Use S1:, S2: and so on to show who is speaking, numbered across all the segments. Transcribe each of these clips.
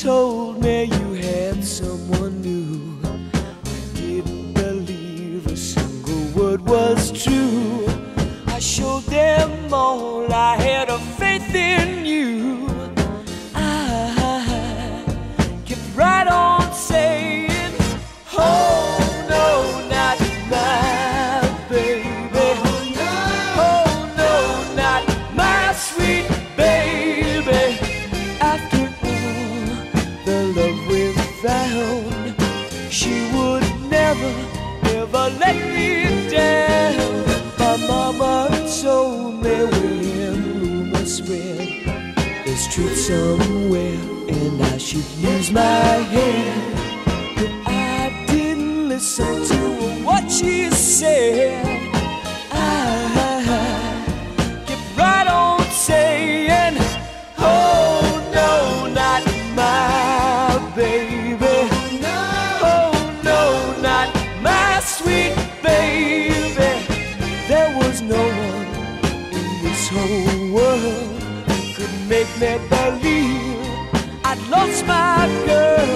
S1: told me you had someone new. I didn't believe a single word was true. I showed them all I had of faith in you. I kept right on saying, oh no, not my baby. Oh no, not my sweet baby. After all the love we found, she would never, ever let me down. My mama told me when rumors spread there's truth somewhere and I should use my head. But I didn't listen to what she said. I kept right on saying, oh no, not my baby. Oh no, not my sweet baby. There was no one in this whole world who could make me believe I'd lost my girl.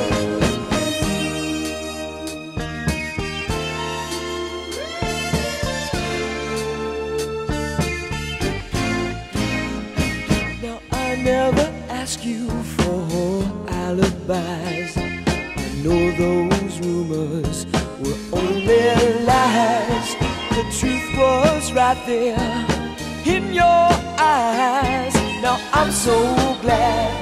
S1: Now I never ask you for alibis. I know those rumors were only lies. The truth was right there in your eyes. Now I'm so glad